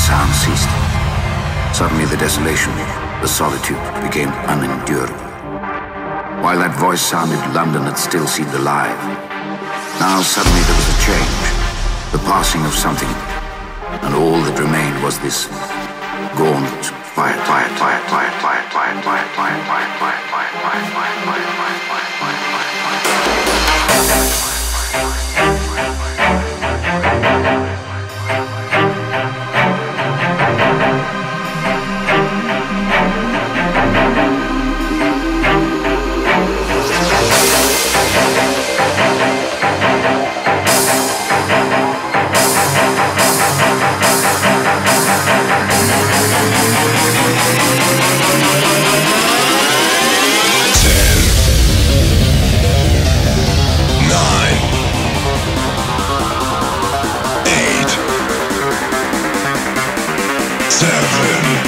sound ceased. Suddenly the desolation, the solitude became unendurable. While that voice sounded, London had still seemed alive. Now suddenly there was a change, the passing of something, and all that remained was this gaunt, quiet. Seven.